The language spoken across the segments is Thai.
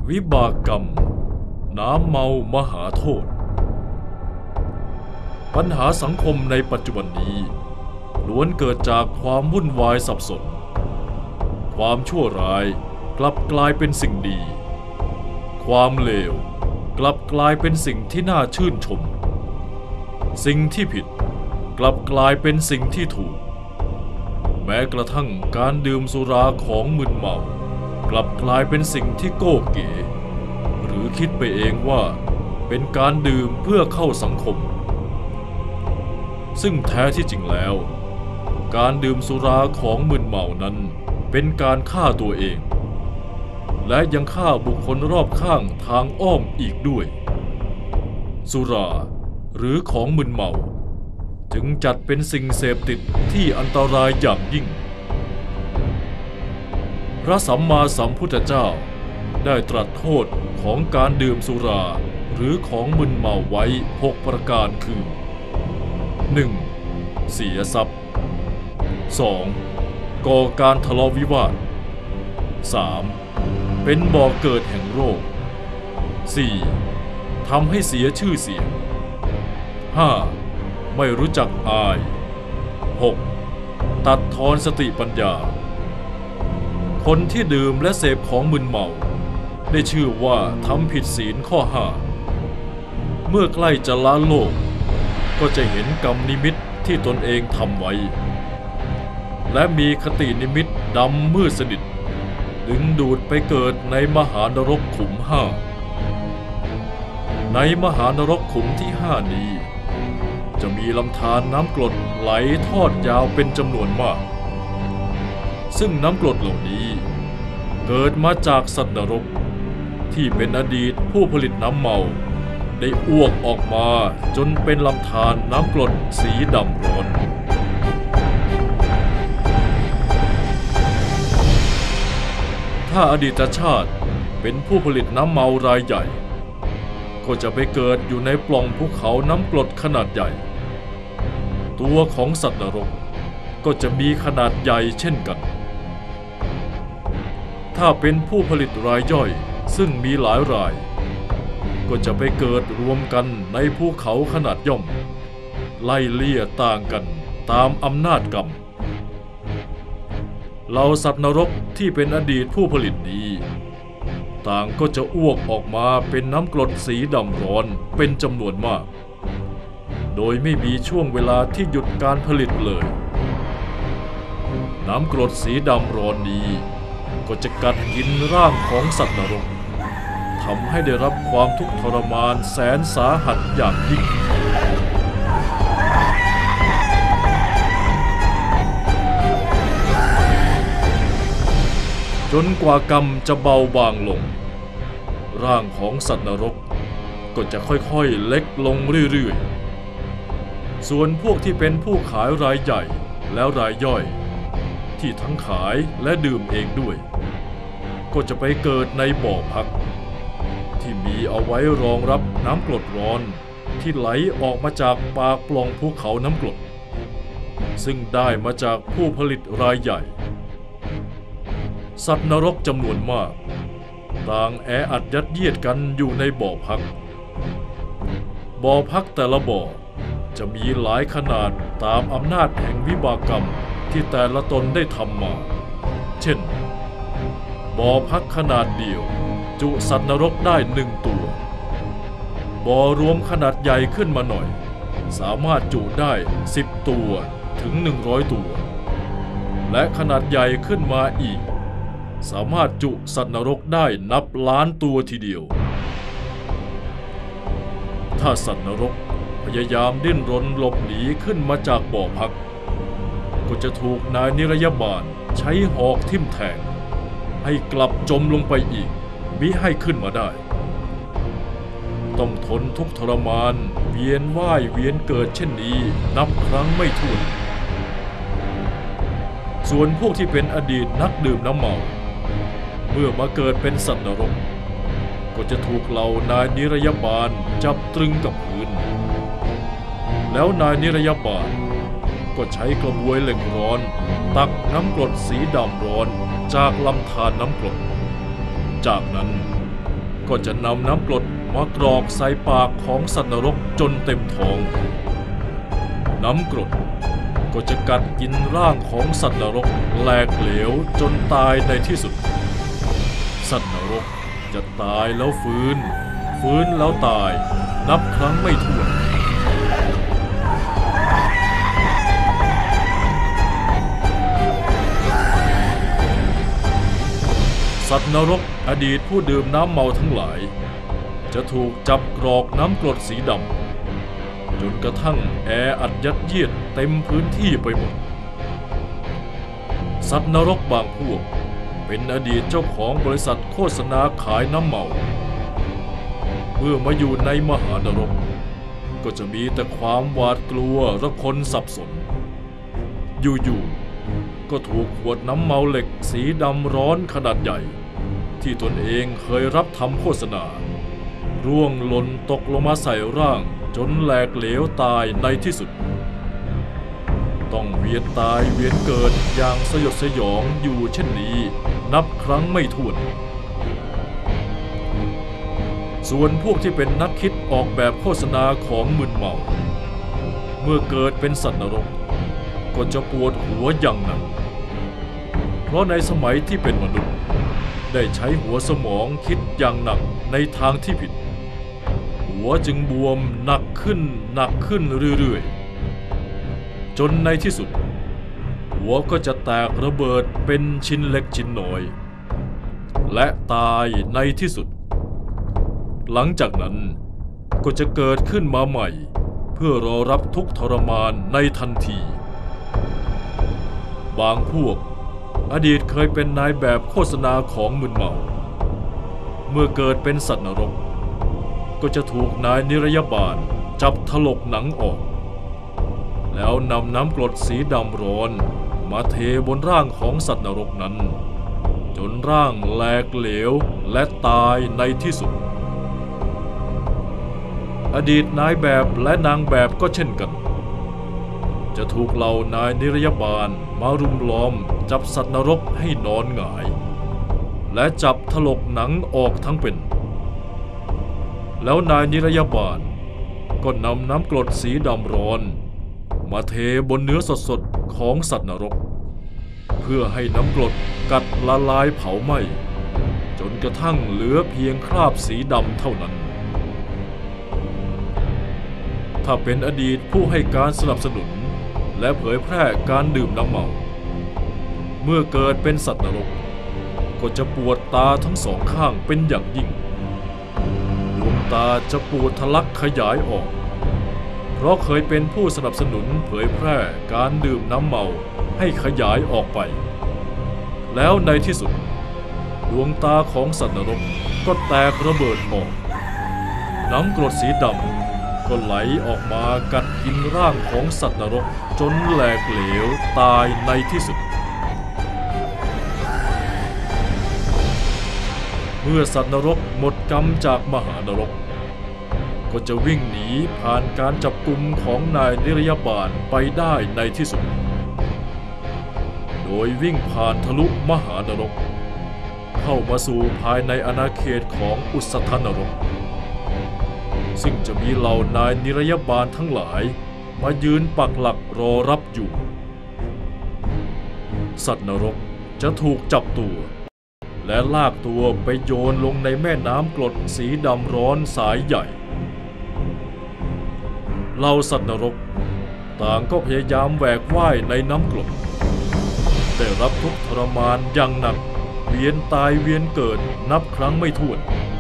วิบากกรรมน้ำเมามหาโทษปัญหาสังคมในปัจจุบันนี้ล้วนเกิดจากความวุ่นวายสับสนความชั่วร้ายกลับกลายเป็นสิ่งดีความเลวกลับกลายเป็นสิ่งที่น่าชื่นชมสิ่งที่ผิดกลับกลายเป็นสิ่งที่ถูกแม้กระทั่งการดื่มสุราของมึนเมากลับกลายเป็นสิ่งที่โก้เก๋หรือคิดไปเองว่าเป็นการดื่มเพื่อเข้าสังคมซึ่งแท้ที่จริงแล้วการดื่มสุราของมึนเมานั้นเป็นการฆ่าตัวเองและยังฆ่าบุคคลรอบข้างทางอ้อมอีกด้วยสุราหรือของมึนเมาจึงจัดเป็นสิ่งเสพติดที่อันตรายอย่างยิ่งพระสัมมาสัมพุทธเจ้าได้ตรัสโทษของการดื่มสุราหรือของมึนเมาไว้6ประการคือ 1. เสียทรัพย์ 2. ก่อการทะเลาะวิวาท 3. เป็นบ่อเกิดแห่งโรค 4. ทำให้เสียชื่อเสียง 5. ไม่รู้จักอาย 6. ตัดทอนสติปัญญาคนที่ดื่มและเสพของมึนเมาได้ชื่อว่าทำผิดศีลข้อ 5เมื่อใกล้จะละโลกก็จะเห็นกรรมนิมิตที่ตนเองทำไว้และมีคตินิมิตดำมืดสนิทดึงดูดไปเกิดในมหานรกขุม 5ในมหานรกขุมที่ 5นี้จะมีลำธารน้ำกรดไหลทอดยาวเป็นจำนวนมากซึ่งน้ำกรดเหล่านี้เกิดมาจากสัตว์นรกที่เป็นอดีตผู้ผลิตน้ำเมาได้อ้วกออกมาจนเป็นลำธารน้ำกรดสีดำร้อนถ้าอดีตชาติเป็นผู้ผลิตน้ำเมารายใหญ่ก็จะไปเกิดอยู่ในปล่องภูเขาน้ำกรดขนาดใหญ่ตัวของสัตว์นรกก็จะมีขนาดใหญ่เช่นกันถ้าเป็นผู้ผลิตรายย่อยซึ่งมีหลายรายก็จะไปเกิดรวมกันในภูเขาขนาดย่อมไล่เลี่ยต่างกันตามอำนาจกรรมเหล่าสัตว์นรกที่เป็นอดีตผู้ผลิตนี้ต่างก็จะอ้วกออกมาเป็นน้ำกรดสีดำร้อนเป็นจำนวนมากโดยไม่มีช่วงเวลาที่หยุดการผลิตเลยน้ำกรดสีดำร้อนนี้ก็จะกัดกินร่างของสัตว์นรกทำให้ได้รับความทุกข์ทรมานแสนสาหัสอย่างยิ่งจนกว่ากรรมจะเบาบางลงร่างของสัตว์นรกก็จะค่อยๆเล็กลงเรื่อยๆส่วนพวกที่เป็นผู้ขายรายใหญ่แล้วรายย่อยที่ทั้งขายและดื่มเองด้วยก็จะไปเกิดในบ่อพักที่มีเอาไว้รองรับน้ำกรดร้อนที่ไหลออกมาจากปากปล่องภูเขาน้ำกรดซึ่งได้มาจากผู้ผลิตรายใหญ่สัตว์นรกจำนวนมากต่างแออัดยัดเยียดกันอยู่ในบ่อพักแต่ละบ่อจะมีหลายขนาดตามอำนาจแห่งวิบากกรรมที่แต่ละตนได้ทำมาเช่นบ่อพักขนาดเดียวจุสัตว์นรกได้1ตัวบ่อรวมขนาดใหญ่ขึ้นมาหน่อยสามารถจุได้10ตัวถึง100ตัวและขนาดใหญ่ขึ้นมาอีกสามารถจุสัตว์นรกได้นับล้านตัวทีเดียวถ้าสัตว์นรกพยายามดิ้นรนหลบหนีขึ้นมาจากบ่อพักก็จะถูกนายนิรยาบาลใช้หอกทิ่มแทงให้กลับจมลงไปอีกมิให้ขึ้นมาได้ต้องทนทุกข์ทรมานเวียนว่ายเวียนเกิดเช่นนี้นับครั้งไม่ถ้วนส่วนพวกที่เป็นอดีตนักดื่มน้ำเมาเมื่อมาเกิดเป็นสัตว์นรกก็จะถูกเหล่านายนิรยาบาลจับตรึงกับพื้นแล้วนายนิรยาบาลก็ใช้กระบวยเหล็กร้อนตักน้ำกรดสีดำร้อนจากลำธารน้ำกรดจากนั้นก็จะนำน้ำกรดมากรอกใส่ปากของสัตว์นรกจนเต็มท้อง น้ำกรดก็จะกัดกินร่างของสัตว์นรกแหลกเหลวจนตายในที่สุดสัตว์นรกจะตายแล้วฟื้นแล้วตายนับครั้งไม่ถ้วนสัตว์นรกอดีตผู้ดื่มน้ำเมาทั้งหลายจะถูกจับกรอกน้ำกรดสีดำจนกระทั่งแออัดยัดเยียดเต็มพื้นที่ไปหมดสัตว์นรกบางพวกเป็นอดีตเจ้าของบริษัทโฆษณาขายน้ำเมาเมื่อมาอยู่ในมหานรกก็จะมีแต่ความหวาดกลัวและคนสับสนอยู่ๆก็ถูกขวดน้ำเมาเหล็กสีดำร้อนขนาดใหญ่ที่ตนเองเคยรับทำโฆษณาร่วงหล่นตกลงมาใส่ร่างจนแหลกเหลวตายในที่สุดต้องเวียนตายเวียนเกิดอย่างสยดสยองอยู่เช่นนี้นับครั้งไม่ถ้วนส่วนพวกที่เป็นนักคิดออกแบบโฆษณาของมึนเมาเมื่อเกิดเป็นสัตว์นรกก็จะปวดหัวอย่างหนักเพราะในสมัยที่เป็นมนุษย์ได้ใช้หัวสมองคิดอย่างหนักในทางที่ผิดหัวจึงบวมหนักขึ้นเรื่อยๆจนในที่สุดหัวก็จะแตกระเบิดเป็นชิ้นเล็กชิ้นน้อยและตายในที่สุดหลังจากนั้นก็จะเกิดขึ้นมาใหม่เพื่อรอรับทุกข์ทรมานในทันทีบางพวกอดีตเคยเป็นนายแบบโฆษณาของมึนเมาเมื่อเกิดเป็นสัตว์นรกก็จะถูกนายนิรยาบาลจับถลกหนังออกแล้วนำน้ำกรดสีดำร้อนมาเทบนร่างของสัตว์นรกนั้นจนร่างแหลกเหลวและตายในที่สุดอดีตนายแบบและนางแบบก็เช่นกันจะถูกเหล่านายนิรยาบาลมารุมล้อมจับสัตว์นรกให้นอนหงายและจับถลกหนังออกทั้งเป็นแล้วนายนิรยาบาลก็นำน้ำกรดสีดำร้อนมาเทบนเนื้อสดๆของสัตว์นรกเพื่อให้น้ำกรดกัดละลายเผาไหม้จนกระทั่งเหลือเพียงคราบสีดำเท่านั้นถ้าเป็นอดีตผู้ให้การสนับสนุนและเผยแพร่การดื่มน้ำเมาเมื่อเกิดเป็นสัตว์นรกก็จะปวดตาทั้งสองข้างเป็นอย่างยิ่งดวงตาจะปวดทะลักขยายออกเพราะเคยเป็นผู้สนับสนุนเผยแพร่การดื่มน้ำเมาให้ขยายออกไปแล้วในที่สุดดวงตาของสัตว์นรกก็แตกระเบิดออกน้ำกรดสีดำก็ไหลออกมากัดกินร่างของสัตว์นรกจนแหลกเหลวตายในที่สุดเมื่อสัตว์นรกหมดกรรมจากมหานรกก็จะวิ่งหนีผ่านการจับกุมของนายนิรยาบาลไปได้ในที่สุดโดยวิ่งผ่านทะลุมหานรกเข้ามาสู่ภายในอาณาเขตของอุสธนรกซึ่งจะมีเหล่านายนิรยาบาลทั้งหลายมายืนปักหลักรอรับอยู่สัตว์นรกจะถูกจับตัวและลากตัวไปโยนลงในแม่น้ำกรดสีดำร้อนสายใหญ่เหล่าสัตว์นรกต่างก็พยายามแหวกว่ายในน้ำกรดได้รับทุกข์ทรมานอย่างหนักเวียนตายเวียนเกิดนับครั้งไม่ถ้วน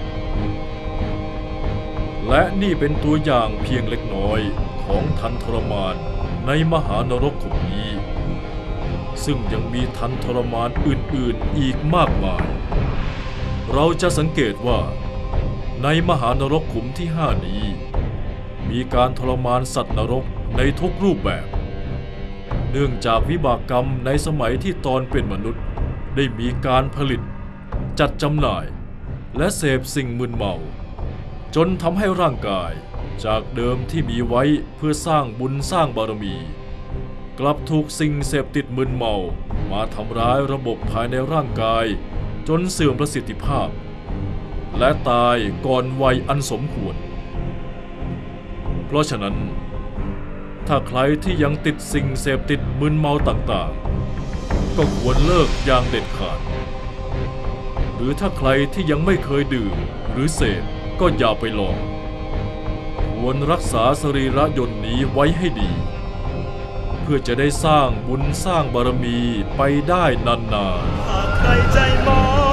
และนี่เป็นตัวอย่างเพียงเล็กน้อยของทันทรมานในมหานรกขุมนี้ซึ่งยังมีทันทรมานอื่นๆอีกมากมายเราจะสังเกตว่าในมหานรกขุมที่5นี้มีการทรมานสัตว์นรกในทุกรูปแบบเนื่องจากวิบากกรรมในสมัยที่ตอนเป็นมนุษย์ได้มีการผลิตจัดจำหน่ายและเสพสิ่งมึนเมาจนทำให้ร่างกายจากเดิมที่มีไว้เพื่อสร้างบุญสร้างบารมีกลับถูกสิ่งเสพติดมึนเมามาทำร้ายระบบภายในร่างกายจนเสื่อมประสิทธิภาพและตายก่อนวัยอันสมควรเพราะฉะนั้นถ้าใครที่ยังติดสิ่งเสพติดมึนเมาต่างๆก็ควรเลิกอย่างเด็ดขาดหรือถ้าใครที่ยังไม่เคยดื่มหรือเสพก็อย่าไปลองควรรักษาสรีระยนต์นี้ไว้ให้ดีเพื่อจะได้สร้างบุญสร้างบารมีไปได้นานๆหากใครใจหมอ